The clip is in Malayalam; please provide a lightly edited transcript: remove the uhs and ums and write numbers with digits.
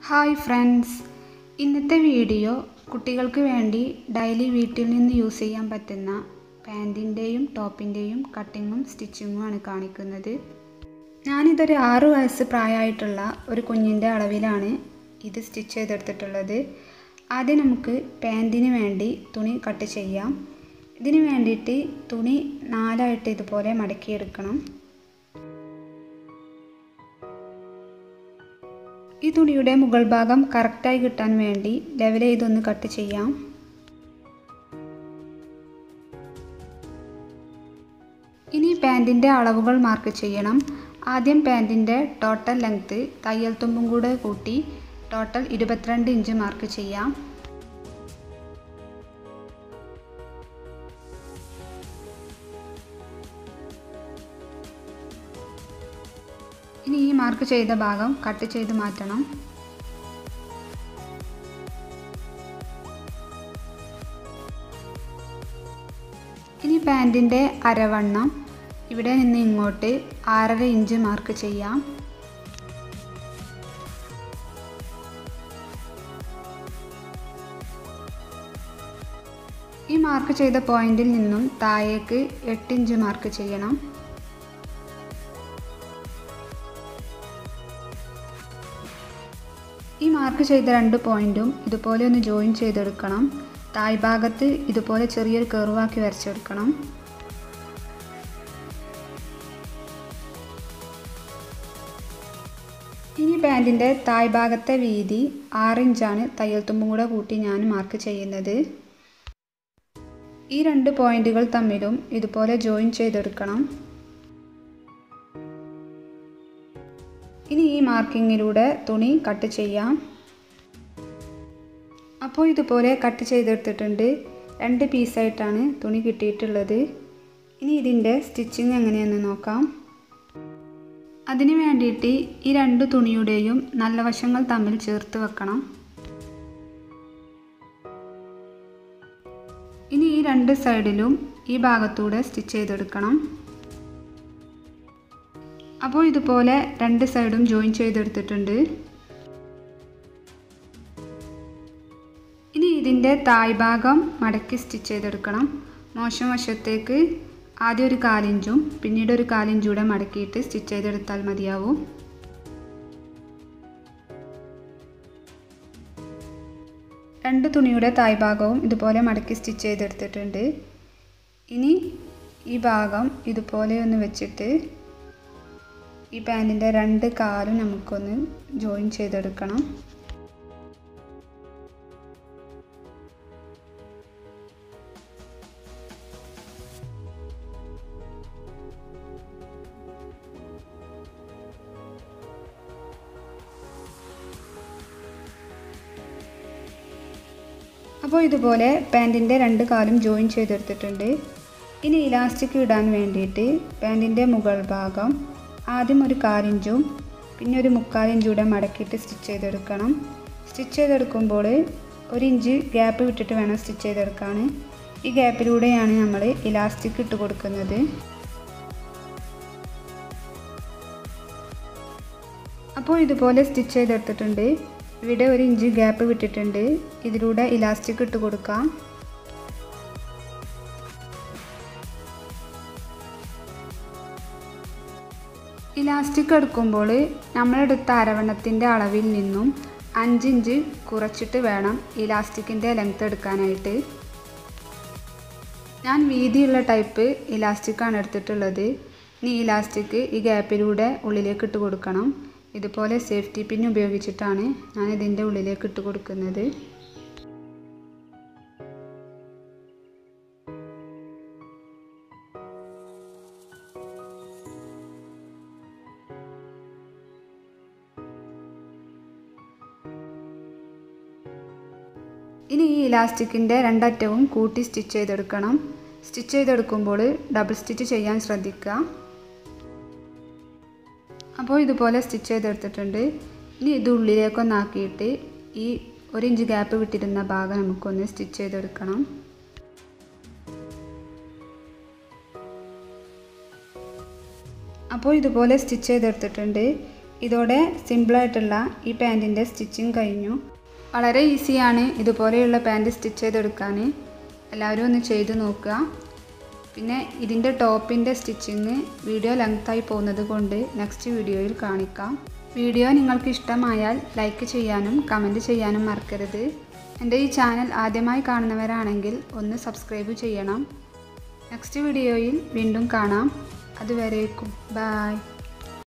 ഹായ് ഫ്രണ്ട്സ്, ഇന്നത്തെ വീഡിയോ കുട്ടികൾക്ക് വേണ്ടി ഡെയിലി വീട്ടിൽ നിന്ന് യൂസ് ചെയ്യാൻ പറ്റുന്ന പാൻറ്റിൻ്റെയും ടോപ്പിൻ്റെയും കട്ടിങ്ങും സ്റ്റിച്ചിങ്ങുമാണ് കാണിക്കുന്നത്. ഞാനിതൊരു 6 വയസ്സ് പ്രായമായിട്ടുള്ള ഒരു കുഞ്ഞിൻ്റെ അളവിലാണ് ഇത് സ്റ്റിച്ച് ചെയ്തെടുത്തിട്ടുള്ളത്. ആദ്യം നമുക്ക് പാൻറ്റിന് വേണ്ടി തുണി കട്ട് ചെയ്യാം. ഇതിന് വേണ്ടിയിട്ട് തുണി 4ആയിട്ട് ഇതുപോലെ മടക്കിയെടുക്കണം. ഈ തുണിയുടെ മുകൾ ഭാഗം കറക്റ്റായി കിട്ടാൻ വേണ്ടി ലെവൽ ചെയ്തൊന്ന് കട്ട് ചെയ്യാം. ഇനി പാൻറ്റിൻ്റെ അളവുകൾ മാർക്ക് ചെയ്യണം. ആദ്യം പാൻറ്റിൻ്റെ ടോട്ടൽ ലെങ്ത്ത് തയ്യൽ തുമ്പും കൂടെ കൂട്ടി ടോട്ടൽ 22 ഇഞ്ച് മാർക്ക് ചെയ്യാം. ഇനി ഈ മാർക്ക് ചെയ്ത ഭാഗം കട്ട് ചെയ്ത് മാറ്റണം. ഇനി പാൻറ്റിൻ്റെ അരവണ്ണം ഇവിടെ നിന്ന് ഇങ്ങോട്ട് 6.5 ഇഞ്ച് മാർക്ക് ചെയ്യാം. ഈ മാർക്ക് ചെയ്ത പോയിന്റിൽ നിന്നും താഴേക്ക് 8 ഇഞ്ച് മാർക്ക് ചെയ്യണം. ഈ മാർക്ക് ചെയ്ത 2 പോയിന്റും ഇതുപോലെ ഒന്ന് ജോയിൻ ചെയ്തെടുക്കണം. താഴ്ഭാഗത്ത് ഇതുപോലെ ചെറിയൊരു കർവാക്കി വരച്ചെടുക്കണം. ഇനി പാൻറ്റിൻ്റെ താഴ്ഭാഗത്തെ വീതി 6 ഇഞ്ചാണ് തയ്യൽ തുമ്പും കൂടെ കൂട്ടി ഞാൻ മാർക്ക് ചെയ്യുന്നത്. ഈ 2 പോയിന്റുകൾ തമ്മിലും ഇതുപോലെ ജോയിൻ ചെയ്തെടുക്കണം. ഇനി ഈ മാർക്കിങ്ങിലൂടെ തുണി കട്ട് ചെയ്യാം. അപ്പോൾ ഇതുപോലെ കട്ട് ചെയ്തെടുത്തിട്ടുണ്ട്. 2 പീസായിട്ടാണ് തുണി കിട്ടിയിട്ടുള്ളത്. ഇനി ഇതിൻ്റെ സ്റ്റിച്ചിങ് എങ്ങനെയെന്ന് നോക്കാം. അതിന് വേണ്ടിയിട്ട് ഈ 2 തുണിയുടെയും നല്ല വശങ്ങൾ തമ്മിൽ ചേർത്ത് വെക്കണം. ഇനി ഈ 2 സൈഡിലും ഈ ഭാഗത്തൂടെ സ്റ്റിച്ച് ചെയ്തെടുക്കണം. അപ്പോൾ ഇതുപോലെ 2 സൈഡും ജോയിൻ ചെയ്തെടുത്തിട്ടുണ്ട്. ഇനി ഇതിൻ്റെ താഴ്ഭാഗം മടക്കി സ്റ്റിച്ച് ചെയ്തെടുക്കണം. മോശം വശത്തേക്ക് ആദ്യം ഒരു 1/4 ഇഞ്ചും പിന്നീട് ഒരു 1/4 ഇഞ്ചും കൂടെ മടക്കിയിട്ട് സ്റ്റിച്ച് ചെയ്തെടുത്താൽ മതിയാവും. രണ്ട് തുണിയുടെ താഴ്ഭാഗവും ഇതുപോലെ മടക്കി സ്റ്റിച്ച് ചെയ്തെടുത്തിട്ടുണ്ട്. ഇനി ഈ ഭാഗം ഇതുപോലെ ഒന്ന് വെച്ചിട്ട് ഈ പാൻറ്റിൻ്റെ 2 കാലും നമുക്കൊന്ന് ജോയിൻ ചെയ്തെടുക്കണം. അപ്പോൾ ഇതുപോലെ പാൻറ്റിൻ്റെ 2 കാലും ജോയിൻ ചെയ്തെടുത്തിട്ടുണ്ട്. ഇനി ഇലാസ്റ്റിക് ഇടാൻ വേണ്ടിയിട്ട് പാൻറ്റിൻ്റെ മുകൾ ഭാഗം ആദ്യം ഒരു 1/4 ഇഞ്ചും പിന്നെ ഒരു 3/4 ഇഞ്ചും കൂടെ മടക്കിയിട്ട് സ്റ്റിച്ച് ചെയ്തെടുക്കണം. സ്റ്റിച്ച് ചെയ്തെടുക്കുമ്പോൾ 1 ഇഞ്ച് ഗ്യാപ്പ് വിട്ടിട്ട് വേണം സ്റ്റിച്ച് ചെയ്തെടുക്കാൻ. ഈ ഗ്യാപ്പിലൂടെയാണ് നമ്മൾ ഇലാസ്റ്റിക് ഇട്ട് കൊടുക്കുന്നത്. അപ്പോൾ ഇതുപോലെ സ്റ്റിച്ച് ചെയ്തെടുത്തിട്ടുണ്ട്. ഇവിടെ 1 ഇഞ്ച് ഗ്യാപ്പ് വിട്ടിട്ടുണ്ട്. ഇതിലൂടെ ഇലാസ്റ്റിക് ഇട്ട് കൊടുക്കാം. ഇലാസ്റ്റിക് എടുക്കുമ്പോൾ നമ്മളെടുത്ത അരവണ്ണത്തിൻ്റെ അളവിൽ നിന്നും 5 ഇഞ്ച് കുറച്ചിട്ട് വേണം ഇലാസ്റ്റിക്കിൻ്റെ ലെങ്ത്ത് എടുക്കാനായിട്ട്. ഞാൻ വീതിയുള്ള ടൈപ്പ് ഇലാസ്റ്റിക്കാണ് എടുത്തിട്ടുള്ളത്. ഇനി ഇലാസ്റ്റിക് ഈ ഗ്യാപ്പിലൂടെ ഉള്ളിലേക്ക് ഇട്ട് കൊടുക്കണം. ഇതുപോലെ സേഫ്റ്റി പിൻ ഉപയോഗിച്ചിട്ടാണ് ഞാൻ ഇതിൻ്റെ ഉള്ളിലേക്ക് ഇട്ട് കൊടുക്കുന്നത്. ഇനി ഈ ഇലാസ്റ്റിക്കിൻ്റെ 2 അറ്റവും കൂട്ടി സ്റ്റിച്ച് ചെയ്തെടുക്കണം. സ്റ്റിച്ച് ചെയ്തെടുക്കുമ്പോൾ ഡബിൾ സ്റ്റിച്ച് ചെയ്യാൻ ശ്രദ്ധിക്കുക. അപ്പോൾ ഇതുപോലെ സ്റ്റിച്ച് ചെയ്തെടുത്തിട്ടുണ്ട്. ഇനി ഇത് ഉള്ളിലേക്കൊന്നാക്കിയിട്ട് ഈ 1 ഇഞ്ച് ഗ്യാപ്പ് വിട്ടിരുന്ന ഭാഗം നമുക്കൊന്ന് സ്റ്റിച്ച് ചെയ്തെടുക്കണം. അപ്പോൾ ഇതുപോലെ സ്റ്റിച്ച് ചെയ്തെടുത്തിട്ടുണ്ട്. ഇതോടെ സിമ്പിളായിട്ടുള്ള ഈ പാൻറ്റിൻ്റെ സ്റ്റിച്ചിങ് കഴിഞ്ഞു. വളരെ ഈസിയാണ് ഇതുപോലെയുള്ള പാൻറ്റ് സ്റ്റിച്ച് ചെയ്തെടുക്കാൻ. എല്ലാവരും ഒന്ന് ചെയ്ത് നോക്കുക. പിന്നെ ഇതിൻ്റെ ടോപ്പിൻ്റെ സ്റ്റിച്ചിങ് വീഡിയോ ലെങ്തായി പോകുന്നത് കൊണ്ട് നെക്സ്റ്റ് വീഡിയോയിൽ കാണിക്കാം. വീഡിയോ നിങ്ങൾക്ക് ഇഷ്ടമായാൽ ലൈക്ക് ചെയ്യാനും കമൻറ്റ് ചെയ്യാനും മറക്കരുത്. എൻ്റെ ഈ ചാനൽ ആദ്യമായി കാണുന്നവരാണെങ്കിൽ ഒന്ന് സബ്സ്ക്രൈബ് ചെയ്യണം. നെക്സ്റ്റ് വീഡിയോയിൽ വീണ്ടും കാണാം. അതുവരേക്കും ബൈ.